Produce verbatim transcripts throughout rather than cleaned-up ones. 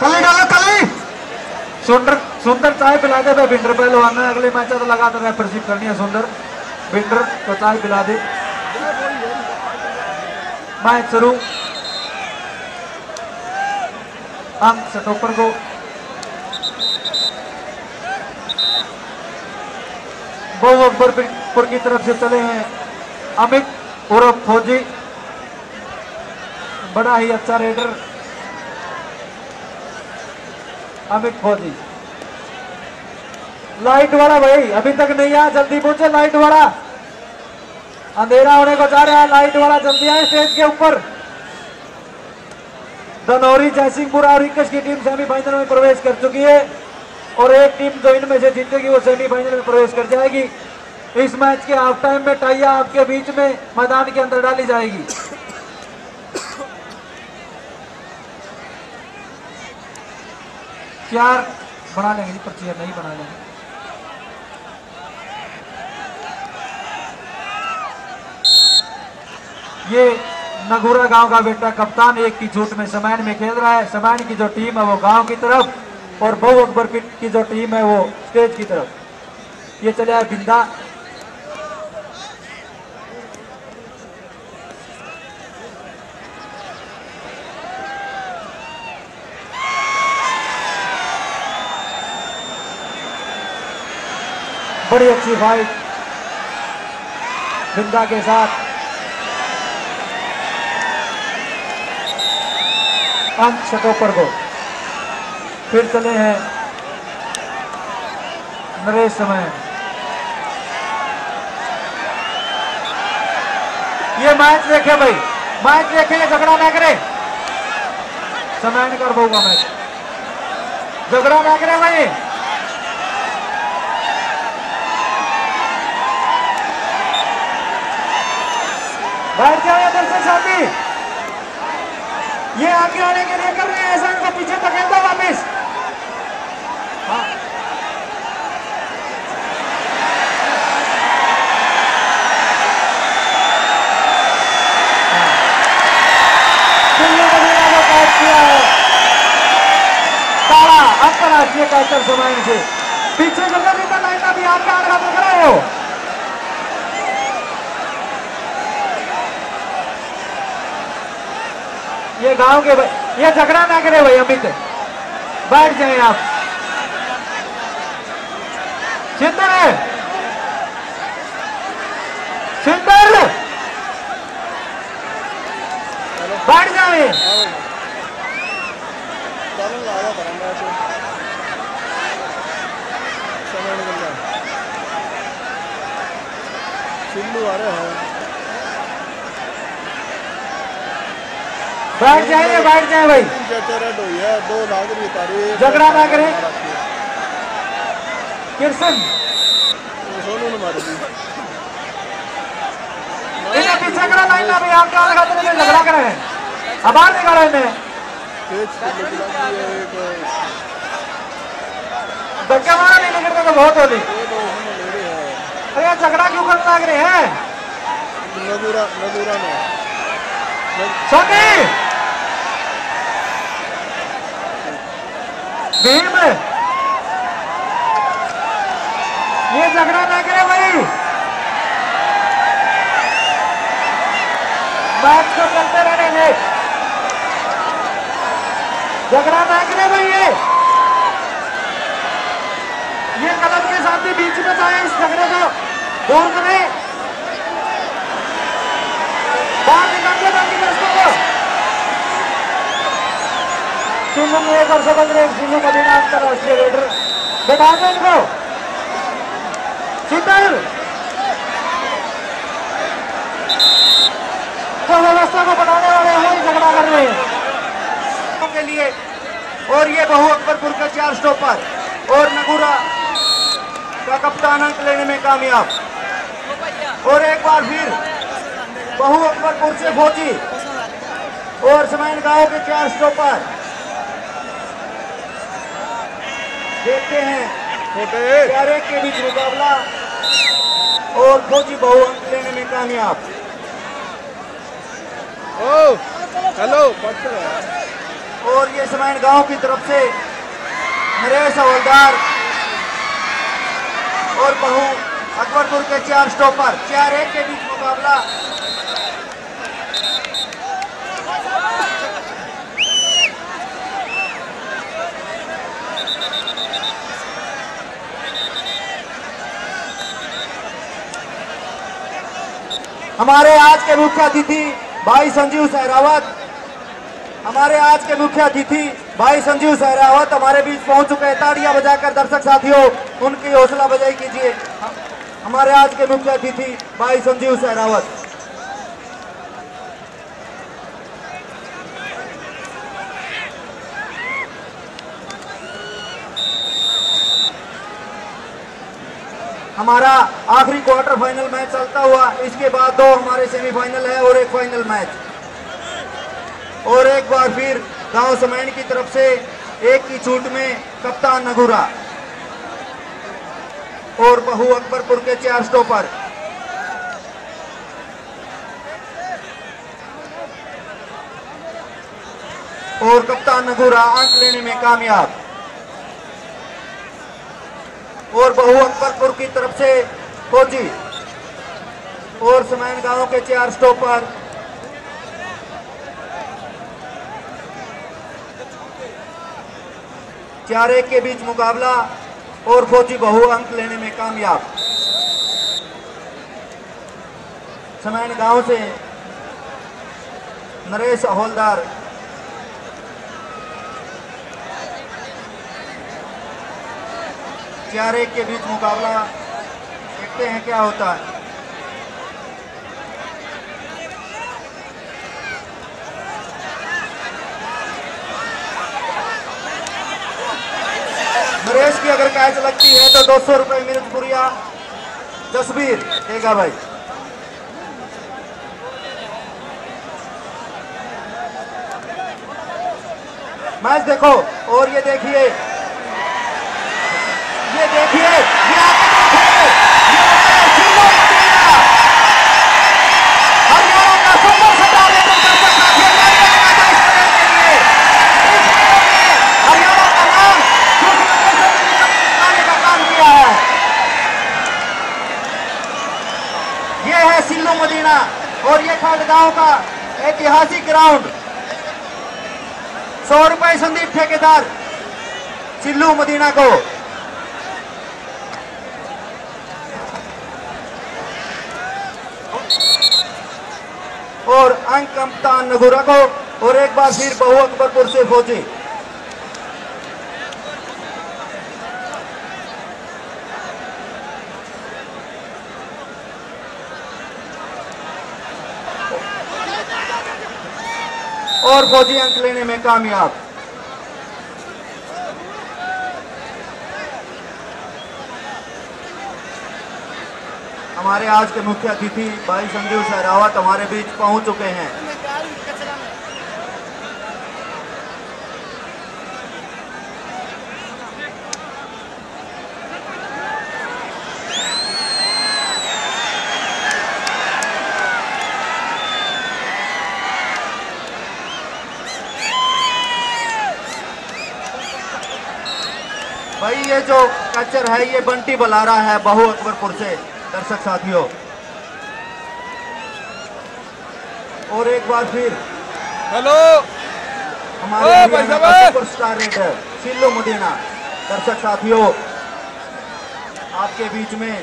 कली डालो कली। सुंदर सुंदर चाय पिला दे भाई बिंडर पहलवान ने। अगले मैच तो लगातार रेफरशिप करनी है सुंदर। बिंडर तो चाय पिला दे। मैच शुरू। अंक स्टॉपर को बहु अकबरपुर की तरफ से चले हैं अमित उर्फ फौजी, बड़ा ही अच्छा रेडर अमित फौजी। लाइट वाला भाई अभी तक नहीं आया, जल्दी पहुंचे लाइट वाला, अंधेरा होने को जा रहा है। लाइट वाला जल्दी आए स्टेज के ऊपर। धनौरी जयसिंहपुर और इक्कीस की टीम सेमीफाइनल में प्रवेश कर चुकी है और एक टीम जो इनमें से जीतेगी वो सेमीफाइनल में प्रवेश कर जाएगी। इस मैच के हाफ टाइम में टाइया आपके बीच में मैदान के अंदर डाली जाएगी। चार बना लेंगे जी, पर चेयर नहीं बना लेंगे। ये नगुरा गांव का बेटा कप्तान एक की छूट में समैन में खेल रहा है। समैन की जो टीम है वो गांव की तरफ और बहु अकबर की जो टीम है वो स्टेज की तरफ। ये चला है बिंदा। बड़ी अच्छी फाइट बिंदा के साथ। अंक स्टॉपर को फिर चले हैं नरेश समय। ये मैच देखे भाई, मैच देखे, झगड़ा ना करे। समय कर बहुगा मैच, झगड़ा ना करे भाई। बैठ जाओ दर्शक साथी, ये आगे आने के लिए कर रहे हैं, ऐसा इनको पीछे धकेल दो वापिस। हाँ। ताड़ा अंतरराष्ट्रीय कैचर समय से पीछे जगह भी लाइन का भी आपका आगे हाथ रख रहे हो। ये गांव के भाई, ये झगड़ा ना करे भाई। अमित बैठ जाए आप। सिंदर है, सिंदर बैठ जाए। सिल्लू आ रहे हैं, बैठ जाइए, बैठ जाए भाई। दो लाख रुपये झगड़ा ना करें। किरसन सोनू ने मार दी। इन्हें पीछे करा लाइन ना भी आप क्या लगाते हैं, झगड़ा कर रहे हैं। अब बाहर निकालो इन्हें। धक्का मारा नहीं निकलता तो बहुत होली। अरे झगड़ा क्यों करने लग रहे हैं? नगुरा नगुरा में सोनी भीम, ये झगड़ा ना करे भाई। मैच को चलते रहने दे, झगड़ा ना करे भाई। ये ये कदम के साथ ही बीच में जाए, इस झगड़े को दूर करें। बाहर निकाल दे बाकी दर्शकों को। सिंधु में एक और समझ रहे सिंधु मदीना अंतरराष्ट्रीय रेडर बैठा दो इनको। सिंदर तो व्यवस्था को बनाने वाले वही झगड़ा कर रहे हैं के लिए। और ये बहु अकबरपुर का चार स्टॉपर और नगुरा का कप्तान अंक लेने में कामयाब। और एक बार फिर बहु अकबरपुर से फौजी और समैन गांव के चार स्टॉपर। देखते हैं प्यारे के बीच मुकाबला और फौजी बहु अंक लेने में कामयाब। ओ हेलो और ये समैन गांव की तरफ से नरेश हवलदार और बहू अकबरपुर के चार स्टॉपर, चार एक के बीच मुकाबला। हमारे आज के मुख्य अतिथि भाई संजीव सहरावत हमारे आज के मुख्य अतिथि भाई संजीव सहरावत हमारे बीच पहुंच चुके हैं। ताड़ियां बजाकर दर्शक साथियों उनकी हौसला अफजाई कीजिए। हमारे आज के मुख्य अतिथि भाई संजीव सहरावत। हमारा आखिरी क्वार्टर फाइनल मैच चलता हुआ, इसके बाद दो हमारे सेमीफाइनल है और एक फाइनल मैच। और एक बार फिर गांव समैन की तरफ से एक की छूट में कप्तान नगुरा और बहू अकबरपुर के चार स्टॉपर। और कप्तान नगुरा अंक लेने में कामयाब। और बहू अकबरपुर की तरफ से फौजी और समैन गांव के चार स्टॉपर। चार एक के बीच मुकाबला और फौजी बहू अंक लेने में कामयाब। समैन गांव से नरेश हवलदार चार एक के बीच मुकाबला, देखते हैं क्या होता है। नरेश की अगर कैच लगती है तो दो सौ रुपए मिर्चपुरिया जसबीर देगा भाई। मैच देखो और ये देखिए, ये देखिए, ये आगे देखिए, हरियाणा का सुंदर सटा लेकर दर्शक साथी हरियाणा का नाम का काम किया है। ये है सिल्लू मदीना और ये खंडगांव का ऐतिहासिक ग्राउंड। सौ रुपए संदीप ठेकेदार सिल्लू मदीना को। और अंक कप्तान नगुरा को। और एक बार फिर बहू अकबरपुर से फौजी। और फौजी अंक लेने में कामयाब। हमारे आज के मुख्य अतिथि भाई संजीव सहरावत हमारे बीच पहुंच चुके हैं। भाई ये जो कैचर है ये बंटी बलारा है बहू अकबरपुर से दर्शक साथियों। और एक बार फिर हेलो हमारे सुपरस्टार रेडर सिल्लू मदीना दर्शक साथियों आपके बीच में।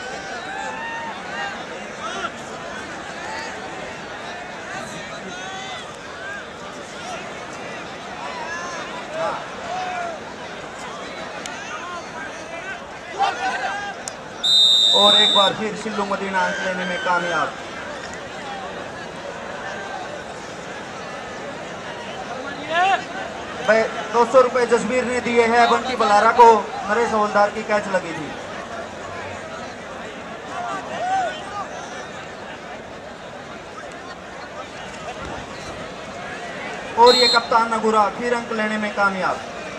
और एक बार फिर सिल्लू मदीना अंक लेने में कामयाब। भाई दो सौ रुपए जसबीर ने दिए हैं बंटी बलारा को। नरेश हवलदार की कैच लगी थी। और ये कप्तान नगुरा फिर अंक लेने में कामयाब।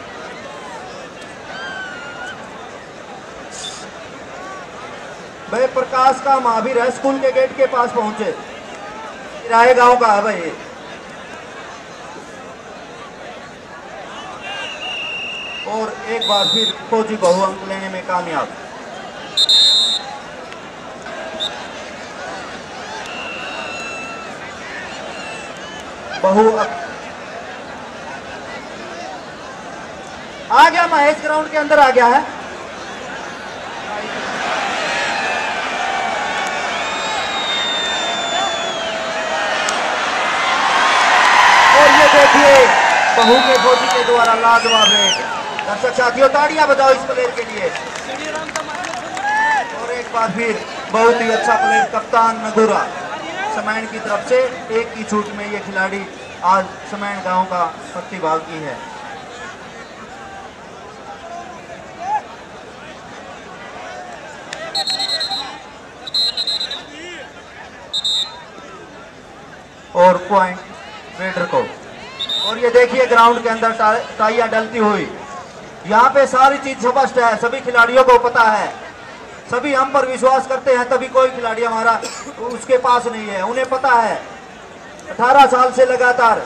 भाई प्रकाश का महावीर है स्कूल के गेट के पास पहुंचे। किराए गांव का है भाई। और एक बार फिर फौजी बहु अंक लेने में कामयाब। बहु आ गया, महेश ग्राउंड के अंदर आ गया है। और ये देखिए बहू के फौजी के द्वारा लाजवाब रेड। दर्शक साथियों ताड़ियां बजाओ इस प्लेयर के लिए। और एक बार फिर बहुत ही अच्छा प्लेयर कप्तान नगुरा समैन की तरफ से एक की छूट में ये खिलाड़ी आज समैन गांव का प्रतिभागी है। और पॉइंट रेडर को। और ये देखिए ग्राउंड के अंदर टाइयां डलती हुई। यहाँ पे सारी चीज स्पष्ट है, सभी खिलाड़ियों को पता है, सभी हम पर विश्वास करते हैं, तभी कोई खिलाड़ी हमारा उसके पास नहीं है। उन्हें पता है अठारह साल से लगातार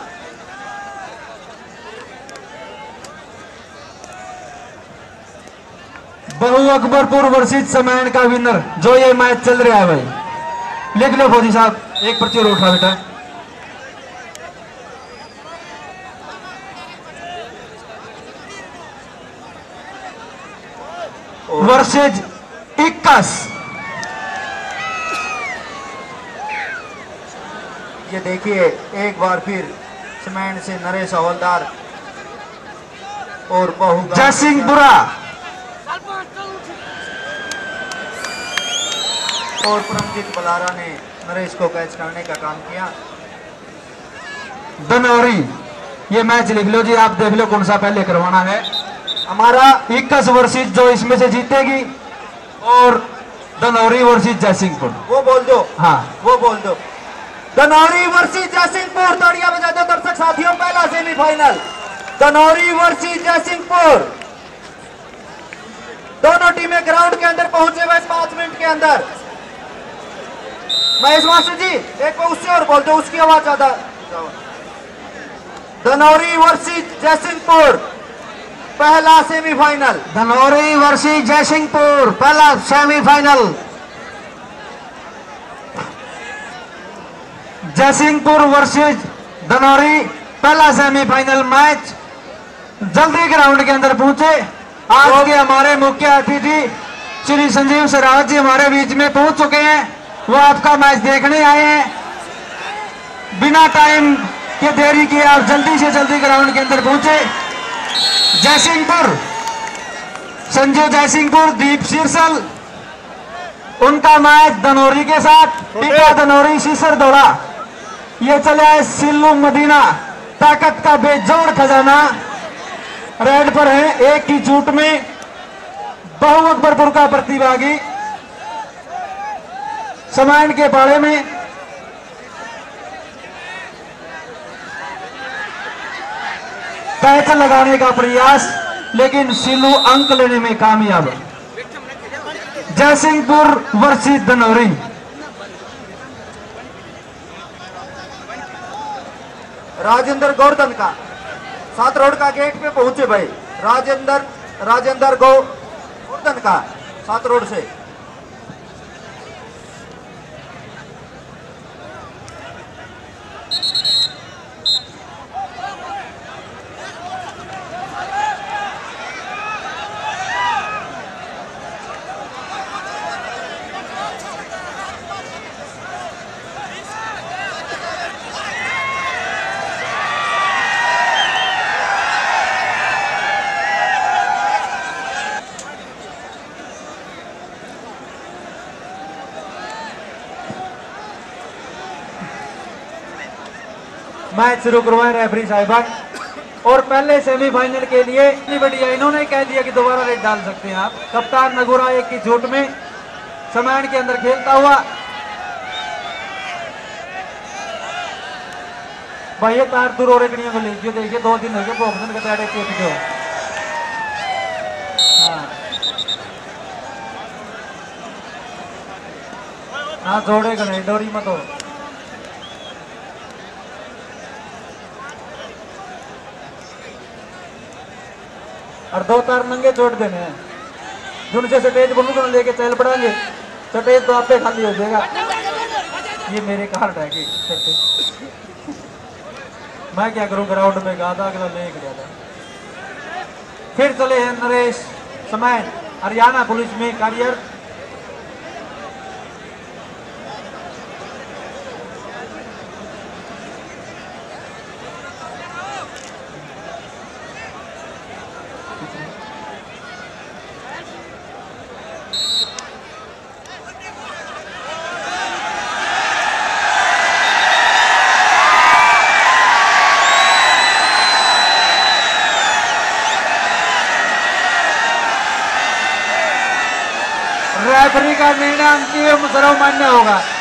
बहु अकबरपुर वर्सेस समैन का विनर जो ये मैच चल रहा है भाई। लिख लो फौजी साहब, एक पर्ची और उठा बेटा। वर्सेज इक्कीस। ये देखिए एक बार फिर समैन से नरेश हवलदार और बहु जयसिंहपुरा और परमजीत बलारा ने नरेश को कैच करने का काम किया। दनौरी, ये मैच लिख लो जी, आप देख लो कौन सा पहले करवाना है। हमारा इक्कीस वर्सेस जो इसमें से जीतेगी और दनौरी वर्सेस जयसिंहपुर। वो बोल दो, हाँ वो बोल दो। दनौरी वर्सेस जयसिंहपुर, ताड़ियां बजा दो दर्शक साथियों। पहला सेमीफाइनल दनौरी वर्सेस जयसिंहपुर। दोनों टीमें ग्राउंड के अंदर पहुंचे हुए पांच मिनट के अंदर। महेश मास्टर जी एक बार उससे और बोल दो, उसकी आवाज ज्यादा। दनौरी वर्सेस जयसिंहपुर पहला सेमीफाइनल। दनौरी वर्सेस जयसिंहपुर पहला सेमीफाइनल। जयसिंहपुर वर्सेस दनौरी पहला सेमीफाइनल मैच। जल्दी ग्राउंड के अंदर पहुंचे। आज के हमारे मुख्य अतिथि श्री संजीव सरावत जी हमारे बीच में पहुंच चुके हैं। वो आपका मैच देखने आए हैं। बिना टाइम के देरी किए आप जल्दी से जल्दी ग्राउंड के अंदर पहुंचे। जयसिंहपुर, संजू जयसिंहपुर, दीप सिरसल, उनका मैच दनौरी के साथ। टीका दनौरी शीसर दौड़ा। ये चला है सिल्लू मदीना, ताकत का बेजोड़ खजाना। रेड पर है एक की चूट में बहु अकबरपुर का प्रतिभागी समैन के पाड़े में। कैच लगाने का प्रयास, लेकिन सिल्लू अंक लेने में कामयाब। जयसिंहपुर वर्सेस दनौरी। राजेंद्र गोवर्धन का सात रोड का गेट पे पहुंचे भाई। राजेंद्र राजेंद्र गोवर्धन का सात रोड से। मैच शुरू करवाए रेफरी साहिबान। और पहले सेमीफाइनल के लिए इतनी बढ़िया इन्होंने कह दिया कि दोबारा रेड डाल सकते हैं आप। कप्तान नगुरा एक की छूट में समैन के अंदर खेलता हुआ। भाई ये तार दूर और एकड़ियों को लीजिए। देखिए दो दिन हो गए बॉक्सन के ताड़े चेप दो। हाँ हाँ जोड़ेगा नहीं, डोरी मत हो। और दो तार नंगे छोड़ देने हैं। जिनसे स्टेज पर लेके चल पड़ेंगे, स्टेज तो आपे खाली हो जाएगा। ये मेरे कार्ड है कि मैं क्या करूं, ग्राउंड में गादा अगला ले गया था। फिर चले हैं नरेश समय हरियाणा पुलिस में कार्यरत। रेफरी का निर्णय अंतिम सर्वमान्य होगा।